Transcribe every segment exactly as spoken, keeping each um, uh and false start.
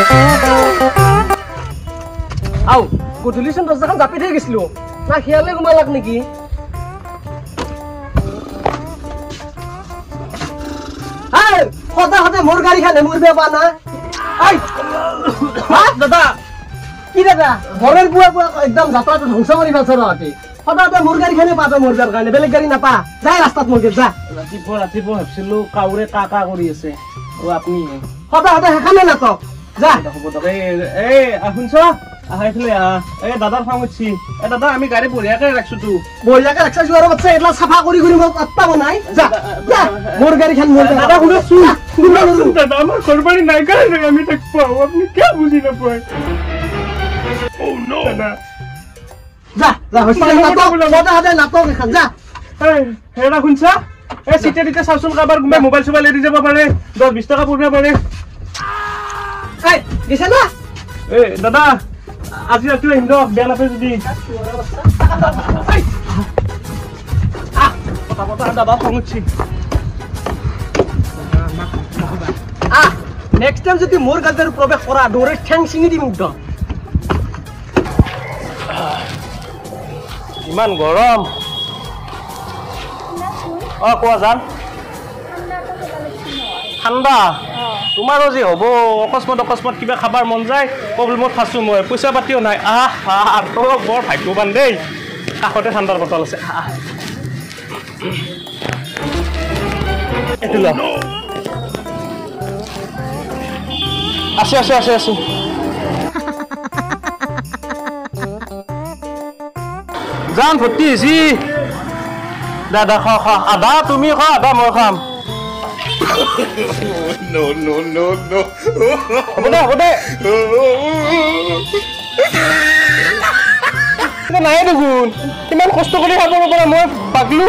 আও গধূলিচোন দৰ্জাখন জাপি থৈ গৈছিলো না খিয়ালে ঘুমালাক নেকি সদায় সদায় মোৰ গাড়ীখন মোৰ বেয়া পা না দাদা কি দাদা ঘৰৰ বুৱা বুৱা একদম যাত্ৰাটো ধ্বংস কৰি পেলাইছে ৰহাতে সদায় সদায় মোৰ গাড়ীখনে পাবা মোৰ যাৰ কাৰণে বেলেগ গাড়ী নাপা যাই ৰাস্তাত মোৰ যা ৰাতিপুৱা ৰাতিপুৱা ভাবিছিলো কাউৰে কা কা কৰি আছে অ আপুনি সদায় সদায় সেইখানে নাটক যা হ'ব দক এই শুনছ আহাইফালে এই দাদাৰ ফাং উঠছি এই দাদা আমি গাড়ী বঢ়িয়াকে ৰাখছো তো বঢ়িয়াকে ৰাখছো আৰু বাচ্চা এইলা চাফা কৰি কৰি মোক আত্তা বনাই যা যা মোৰ গাড়ীখন মোৰ দাদা শুনছো শুনছো দাদা আমাৰ ঘৰবাৰী নাই কাৰণে আমি তাক পাও আপুনি কি বুজি নাপায় ও নো দাদা যা যা হৈছে নাটক সদায় সদায় নাটক এখন যা এই হেৰা শুনছা এই সিটে দিতে চাওচোন কাবাৰ কোনোবা মোবাইল চোবাইল এৰি যাব পাৰে দহ বিশ টকা পৰিব পাৰে এই দিছে না এই দাদা আজি ৰাতি আহিম দক বেয়া নাপায় যদি কথা কথা দাদা খং উঠছি আহ নেক্সট টাইম যদি মোৰ গাড়ীত প্ৰৱেশ কৰা দৌৰে ঠেং চিঙি দিম একদম ইমান গৰম অ কোৱা জান ঠাণ্ডা তোমাৰো যে হ'ব অকস্মাত অকস্মাত কিবা খাবাৰ মন যায় প্ৰব্লেমত ফাঁচো মই পইচা পাতিও নাই আহ আহ বৰ ভাগ্যৱান দেই কাষতে ঠাণ্ডাৰ বটল আছে এইটো ল আছে আছে আছে আছে জান ভৰ্তি হৈছি দাদা খা খা আধা তুমি খা আধা মই খাম no no no no হ'ব দে হ'ব দে নাই দেখোন কিমান কষ্ট কৰি খাব পৰা মই পাগলো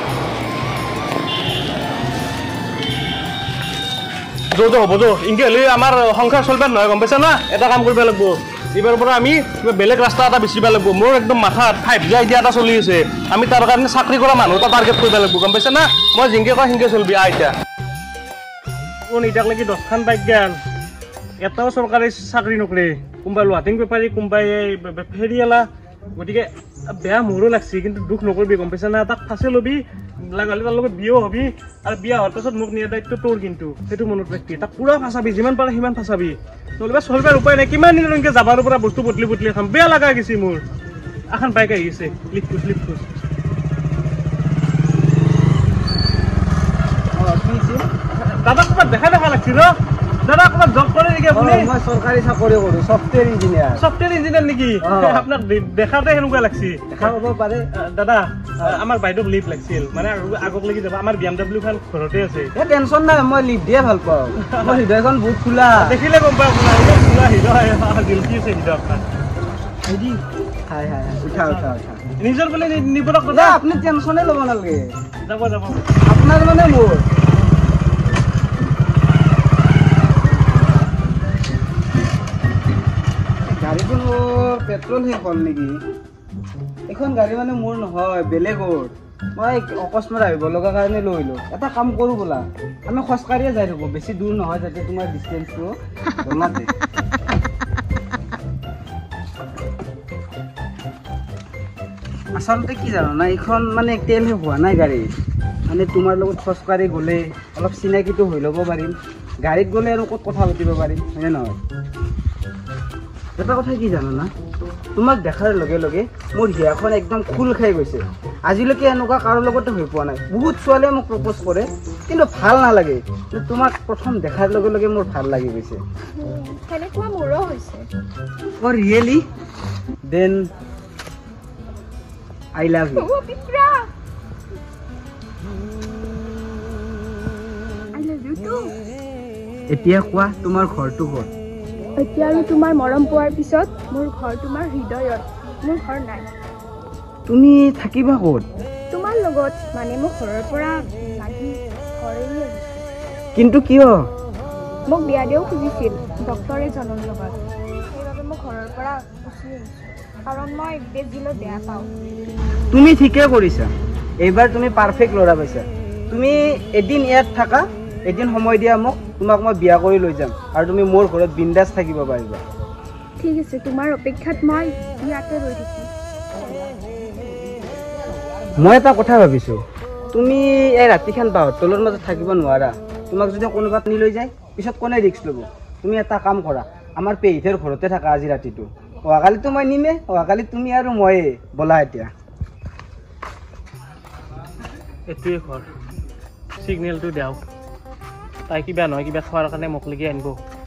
য'ত হ'ব য'ত ইনকে হ'লে আমাৰ সংসাৰ চলিব নহয় গম পাইছা না এটা কাম কৰিব লাগিব এইবাৰ পৰা আমি কিবা বেলেগ ৰাস্তা এটা বিচাৰিব লাগিব মোৰ একদম মাথাত ফাইভ জি আইডিয়া এটা চলি আছে আমি তাৰ কাৰণে চাকৰি কৰা মানুহ এটা টাৰ্গেট কৰিব লাগিব গম পাইছা না মই জিংকে কয় সিংকে চলিবি আ এতিয়া কোন এটাক লাগি দহখান বাইক গেল এটাও চৰকাৰী চাকৰি নকৰে কোনোবাই লোহাটিং বেপাৰী কোনোবাই ফেৰিয়ালা গতিকে বেয়া মোৰো লাগছে কিন্তু দুখ নকৰিবি গম পাইছা না তাক ফাঁচি ল'বি লাগালে তাৰ লগত বিয়াও হবি আৰু বিয়া হোৱাৰ পাছত মোক নিয়া দায়িত্ব তোৰ কিন্তু সেইটো মনত ৰাখবি তাক পুৰা ফাঁচাবি যিমান পাৰে সিমান ফাঁচাবি নহ'লে চলিবাৰ উপায় নাই কিমান দিন এনেকৈ যাবাৰ পৰা বস্তু বদলি বদলি খাম বেয়া লগা গৈছে মোৰ এখন বাইক আহি আছে লিফ্ট খোজ লিফ্ট খোজ দাদা ক'ৰবাত দেখা দেখা লাগছিল ন দাদা ক'ৰবাত জব কৰে নেকি আপুনি মই চৰকাৰী চাকৰি কৰোঁ ছফ্টৱেৰ ইঞ্জিনিয়াৰ ছফ্টৱেৰ ইঞ্জিনিয়াৰ নেকি আপোনাক দেখাতে সেনেকুৱা লাগছে দেখা পাব পাৰে দাদা আমাৰ বাইদেউক লিফ্ট লাগিছিল মানে আগত লাগি যাব আমাৰ বি এম ডাব্লিউ খন ঘৰতে আছে এই টেনশ্যন নাই মই লিফ্ট দিয়ে ভাল পাওঁ মোৰ হৃদয়খন বহুত খোলা দেখিলে গম পাওঁ আপোনাৰ খোলা হৃদয় দিল কি আছে হৃদয় আপোনাৰ হেৰি হাই হাই উঠা উঠা উঠা নিজৰ বোলে নিবৰক কথা আপুনি টেনশ্যনে ল'ব নালাগে যাব যাব আপোনাৰ মানে মোৰ গাড়ীখন মোৰ পেট্ৰল শেষ হ'ল নেকি এখন গাড়ী মানে মোৰ নহয় বেলেগৰ মই অকস্মাত আহিব লগা কাৰণে লৈলোঁ এটা কাম কৰোঁ বোলা আমি খোজকাঢ়িয়ে যাই থাকোঁ বেছি দূৰ নহয় যাতে তোমাৰ ডিষ্টেঞ্চটো জনাতে আচলতে কি জানো না এইখন মানে তেল শেষ হোৱা নাই গাড়ী মানে তোমাৰ লগত খোজকাঢ়ি গ'লে অলপ চিনাকিটো হৈ ল'ব পাৰিম গাড়ীত গ'লে আৰু ক'ত কথা পাতিব পাৰিম হয়নে নহয় এটা কথা কি জানো না তোমাক দেখাৰ লগে লগে মোৰ হিয়াখন একদম খোল খাই গৈছে আজিলৈকে এনেকুৱা কাৰো লগতে হৈ পোৱা নাই বহুত ছোৱালীয়ে মোক প্ৰপ'জ কৰে কিন্তু ভাল নালাগে তোমাক প্ৰথম দেখাৰ লগে লগে মোৰ ভাল লাগি গৈছে কেনেকুৱা মোৰো হৈছে oh really then I love you পিপ্ৰা আই লাভ ইউ টু এতিয়া কোৱা তোমাৰ ঘৰটো ক'ত এতিয়া আৰু তোমাৰ মৰম পোৱাৰ পিছত মোৰ ঘৰ তোমাৰ হৃদয়ত মোৰ ঘৰ নাই তুমি থাকিবা ক'ত তোমাৰ লগত মানে মোক ঘৰৰ পৰা লাগি ঘৰলৈ কিন্তু কিয় মোক বিয়া দিও খুজিছিল ডক্টৰ এজনৰ লগত সেইবাবে মই ঘৰৰ পৰা গুচি আহিছোঁ কাৰণ মই বেজিলৈ বেয়া পাওঁ তুমি ঠিকে কৰিছা এইবাৰ তুমি পাৰফেক্ট ল'ৰা পাইছা তুমি এদিন ইয়াত থাকা এদিন সময় দিয়া মোক, তোমাক মই বিয়া কৰি লৈ যাম আৰু তুমি মোৰ ঘৰত বিন্দাছ থাকিব পাৰিবা। ঠিক আছে, তোমাৰ অপেক্ষাত মই ইয়াতে ৰৈ থাকিম। মই এটা কথা ভাবিছোঁ, তুমি এই ৰাতিখন বাঁহৰ তলৰ মাজত থাকিব নোৱাৰা। তোমাক যদি কোনোবা টানি লৈ যায় পিছত কোনে ৰিক্স ল'ব? তুমি এটা কাম কৰা, আমাৰ পেহীৰ ঘৰতে থাকা আজি ৰাতিটো। অহাকালিতো মই নিমে, অহাকালি তুমি আৰু ময়ে। ব'লা এতিয়া। এইটোৱে ঘৰ, ছিগনেলটো দিয়ক। তাই কিবা নহয় কিবা খোৱাৰ কাৰণে মোক লাগি আনিব।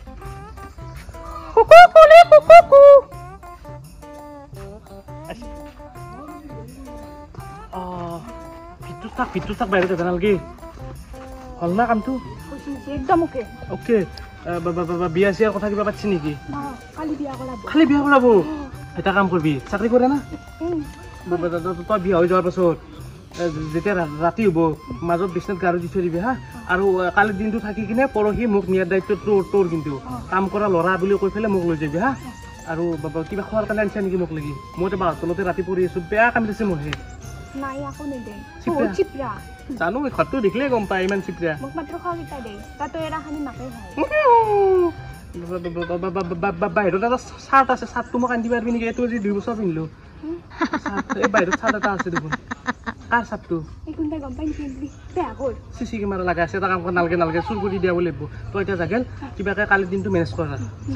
ভিতৰত থাক ভিতৰত থাক বাহিৰত যাব নালাগে। হ'ল না কামটো? একদম অ'কে। অ'কে। বিয়া চিয়াৰ কথা কিবা পাতিছে নেকি? কালি বিয়া কৰাব। খালি বিয়া কৰাব? এটা কাম কৰিবি, চাকৰি কৰে না? তই বিয়া হৈ যোৱাৰ পাছত যেতিয়া ৰাতি হ'ব মাজত বিচনাত গাৰু দি থৈ দিবি হা। আৰু কালিৰ দিনটো থাকি কিনে পৰহি মোক নিয়াৰ দায়িত্ব তোৰ তোৰ কিন্তু কাম কৰা ল'ৰা বুলি কৈ পেলাই মোক লৈ যাবি হা। আৰু কিবা খোৱাৰ কাৰণে আনিছা নেকি মোক লাগি? মইতো বাহঁৰ তলতে ৰাতি পৰি আছোঁ, বেয়া কাম দিছে মোৰ। নাই আকৌ নেদে। চিপৰা? চিপৰা। জানো ঘৰটো দেখিলে গম পায় ইমান চিপৰা। মোক মাত্ৰ খোৱাকেইটা দে, তাতো এৰা খানি মাকে খায়। বাহিৰত এটা চাৰ্ট আছে, চাৰ্টটো মোক আনি পাৰিবি নেকি? এইটো আজি দুই বছৰ পিন্ধিলোঁ। এই বাহিৰত চাৰ্ট এটা আছে দেখোন। কাৰ চাৰ্টটো? এইখনতে গম পাই নেকি বেয়া হ'ল। চিচি কেমেৰা লগা আছে, এটা কাম কৰ, নালগে নালগে চুৰ কৰি দিয়াব লাগিব। তই এতিয়া জাগেল কিবাকে কালিৰ দিনটো মেনেজ কৰ।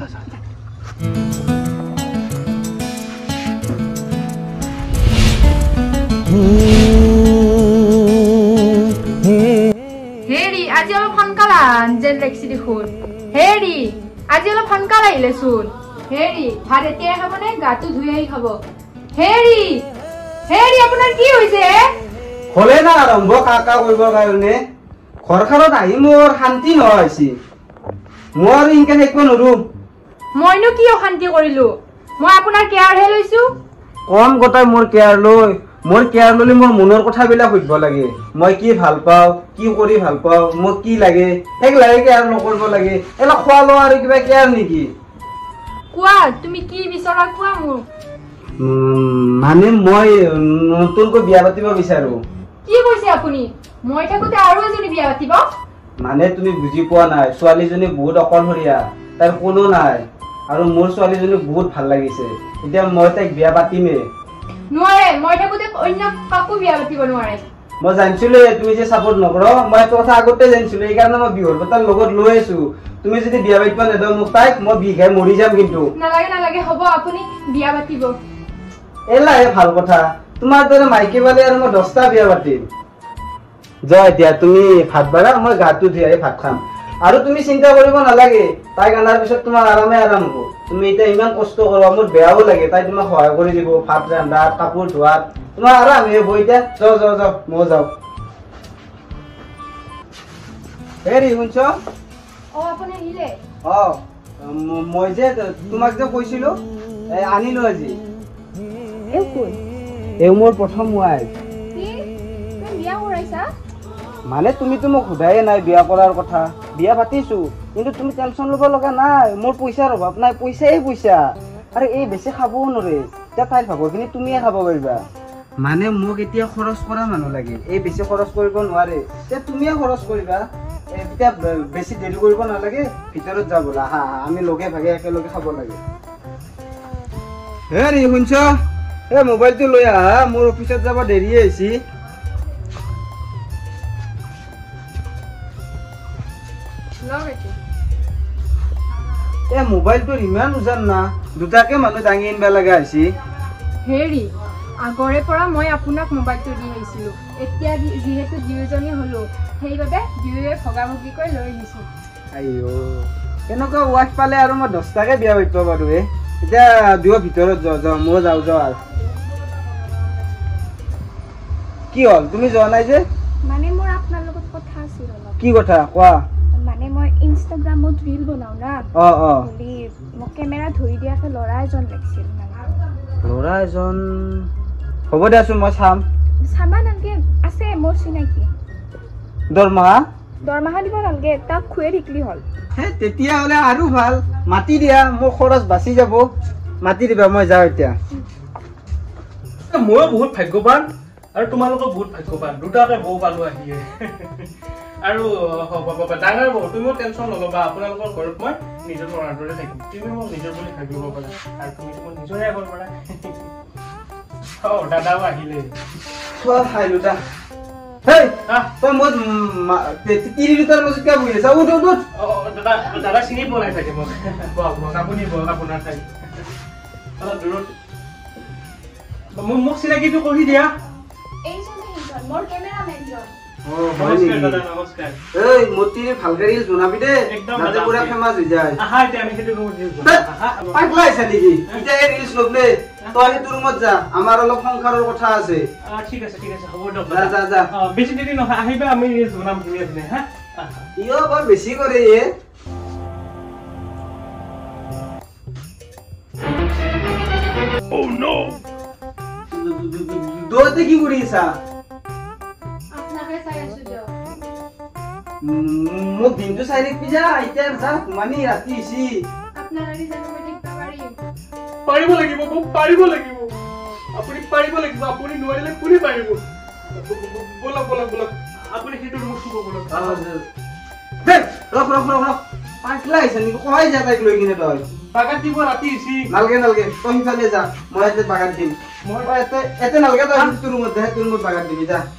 হেৰি আজি অলপ সোনকালে আন যেন লাগিছে দেখোন। হেৰি আজি অলপ সোনকালে আহিলেচোন। হেৰি ভাত এতিয়াই খাবনে গাটো ধুই আহি খাব? হেৰি হেৰি আপোনাৰ কি হৈছে? হ'লে না আৰম্ভ কাকা কৰিবৰ কাৰণে ঘৰখনত আহি মোৰ শান্তি নহৈছে। মই আৰু ইনকে থাকিব নোৱাৰো। মইনো কি অশান্তি কৰিলো? মই আপোনাৰ কেয়াৰহে লৈছো। কম গোটাই মোৰ কেয়াৰ লৈ মোৰ কেয়াৰ ল'লে মোৰ মনৰ কথাবিলাক সুধিব লাগে। মই কি ভাল পাওঁ, কি কৰি ভাল পাওঁ, মোক কি লাগে, সেইগিলাকে কেয়াৰ নকৰিব লাগে। এলা খোৱা লোৱা আৰু কিবা কেয়াৰ নেকি? কোৱা তুমি কি বিচৰা কোৱা মোক। মানে মই নতুনকৈ বিয়া পাতিব বিচাৰো। কি কৈছে আপুনি? মই থাকোতে আৰু এজনী বিয়া পাতিব? মানে তুমি বুজি পোৱা নাই, ছোৱালীজনী বহুত অকলশৰীয়া, তাইৰ কোনো নাই। আৰু মোৰ ছোৱালীজনীক বহুত ভাল লাগিছে, এতিয়া মই তাইক বিয়া পাতিমেই। নোৱাৰে, মই থাকোতে অন্য কাকো বিয়া পাতিব নোৱাৰে। মই জানিছিলো তুমি যে চাপৰ্ট নকৰা, মই এইটো কথা আগতে জানিছিলো, এইকাৰণে মই বিহুৰ বতাৰ লগত লৈ আছো। তুমি যদি বিয়া পাতিব নেদাও মোক তাইক, মই বিঘাই মৰি যাম কিন্তু। নালাগে নালাগে, হ'ব আপুনি বিয়া পাতিব। এলাহে ভাল কথা, তোমাৰ দৰে মাইকী বালে আৰু মই দহটা বিয়া পাতিম। যোৱা এতিয়া তুমি ভাত বাঢ়া, মই গাটো ধুই আহি ভাত খাম। আৰু তুমি চিন্তা কৰিব নালাগে, তাইক অনাৰ পিছত তোমাৰ আৰামে আৰাম হ'ব। তুমি এতিয়া ইমান কষ্ট কৰা, মোৰ বেয়াও লাগে। তাই তোমাক সহায় কৰি দিব, ভাত ৰান্ধাত, কাপোৰ ধোৱাত, তোমাৰ আৰামে হ'ব। এতিয়া যাওঁ যাওঁ যাওঁ, মই যাওঁ। হেৰি শুনছ? অ আপুনি আহিলে? অ মই যে তোমাক যে কৈছিলো আনিলো আজি। এও কোন? এও মোৰ প্ৰথম ৱাইফ। কি তুমি বিয়া কৰাইছা? মানে তুমিতো মোক সোধায়ে নাই বিয়া কৰাৰ কথা। বিয়া পাতিছো, কিন্তু তুমি টেনচন ল'ব লগা নাই। মোৰ পইচাৰ অভাৱ নাই, পইচাই পইচা। আৰু এই বেছি খাবও নোৱাৰে, এতিয়া তাইৰ ভাগৰখিনি তুমিয়ে খাব পাৰিবা। মানে মোক এতিয়া খৰচ কৰা মানুহ লাগে, এই বেছি খৰচ কৰিব নোৱাৰে। এতিয়া তুমিয়ে খৰচ কৰিবা। এতিয়া বেছি দেৰি কৰিব নালাগে, ভিতৰত যা ব'লা। হা আমি লগে ভাগে একেলগে খাব লাগে। হেৰি শুনছ, এই মোবাইলটো লৈ আহা, মোৰ অফিচত যাব দেৰি হৈছে। এই মোবাইলটোৰ ইমান ওজন না, দুটাকে মানুহ দাঙি আনিব লগা হৈছে। হেৰি আগৰে পৰা মই আপোনাক মোবাইলটো দি আহিছিলো, এতিয়া যিহেতু দুয়োজনী হলো সেইবাবে দুয়োৱে ভগাভগি কৰি লৈ আহিছো। আইঅ, এনেকুৱা ৱাইফ পালে আৰু মই দহটাকে বিয়া পাতিব পাৰো। এ এতিয়া দুয়ো ভিতৰত যাওঁ যাওঁ, মই যাওঁ যাওঁ। আৰু কি হ'ল তুমি যোৱা নাই যে? মানে মোৰ আপোনাৰ লগত কথা আছিল অলপ। কি কথা কোৱা? মানে মই ইনষ্টাগ্ৰামত ৰিল বনাও না। অ অ বুলি মোক কেমেৰা ধৰি দিয়াকে ল'ৰা এজন লাগিছিল। ল'ৰা এজন? হ'ব দেচোন, মই চাম। চাবা নালগে, আছে মোৰ চিনাকি। দৰমহা? দৰমহা দিব নালগে, তাক খুৱাই থাকিলি হ'ল। হে তেতিয়াহ'লে আৰু ভাল, মাতি দিয়া, মোৰ খৰচ বাচি যাব। মাতি দিবা, মই যাওঁ এতিয়া। ময়ো বহুত ভাগ্যৱান আৰু তোমালোকৰ বহুত ভাগ্যৱান, দুটাকে বৌ পালো আহিয়ে। আৰু ডাঙৰ বৌ তুমিও টেনশ্যন নল'বা আপোনালোকৰ ঘৰত মই নিজৰ ল'ৰাৰ দৰে থাকিম তুমি মোক নিজৰ বুলি ভাবিব পাৰা আৰু তুমি মোক নিজৰে আগৰ পাৰা অ দাদাও আহিলে খোৱা খাইলো দা হেই তই মই তিনি লিটাৰ মজুত কিয় বহি আছা উঠ উঠ উঠ দাদা দাদা চিনি পোৱা নাই চাগে মোক বহক বহক আপুনি বহক আপোনাৰ ঠাই অলপ দূৰত মোক চিনাকিটো কৰি দিয়া মোৰ কেমেৰামেনজন নমস্কাৰ দাদা নমস্কাৰ এই মতিৰ ভালকে ৰিলছ বনাবি দে একদম যাতে পুৰা ফেমাস হৈ যায় আহা এতিয়া আমি সেইটো ৰুমত ৰিলছ পাগলা আছা নেকি এতিয়া এই ৰিলছ নবলে তই সেইটো ৰুমত যা আমাৰ অলপ সংসাৰৰ কথা আছে ঠিক আছে ঠিক আছে হ'ব দিয়ক যা যা যা বেছি দেৰি নহয় আহিবা আমি ৰিলছ বনাম ধুনীয়া ধুনীয়া হা ইয়ো বৰ বেছি কৰে এ Oh no! দৌড়তে কি কৰি আছা আপনাকে চাই আছো দিয়ক মোক দিনটো চাই ৰাখবি যা এতিয়া যা ঘুমানি ৰাতি হৈছি আপনার আগে যেন মই দেখতে পারি পাৰিব লাগিব মোক পাৰিব লাগিব আপুনি পাৰিব লাগিব আপুনি নোৱাৰিলে কোনে পাৰিব বলক বলক বলক আপুনি সেইটো ৰুমত শুব বলক দে ৰখ ৰখ ৰখ ৰখ পাগলা আহিছা নেকি কহাই যা তাইক লৈ কিনে তই বাগান দিব ৰাতি হৈছি নালগে নালগে তই সিফালে যা মই ইয়াতে বাগান দিম মই এতে এতে নালগে তই তোৰ ৰুমত যা তোৰ ৰুমত বাগান দিবি যা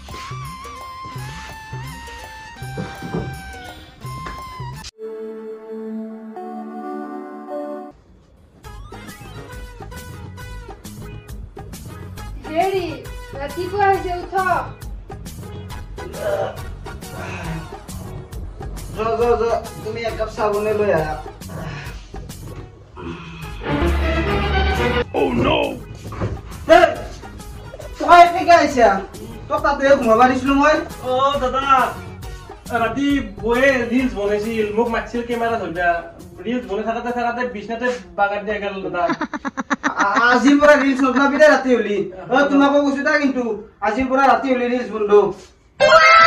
হেৰি ৰাতিপুৱা হৈছে উঠ য য য তুমি এক কাপ চাহ বনাই লৈ আহা Oh no! এই তই একে আহিছা তোক তাতে ঘুমাবা দিছিলো মই অ দাদা ৰাতি বয়ে ৰিলছ বনাইছিল মোক মাতিছিল কেমেৰা ধৰিবা ৰিলছ বনাই থাকাতে থাকাতে বিছনাতে বাগান দিয়া গেল দাদা আজিৰ পৰা ৰিলছ নবনাবি দে ৰাতি হলি অ তোমাকো কৈছো দা কিন্তু আজিৰ পৰা ৰাতি হলি ৰিলছ বন্ধ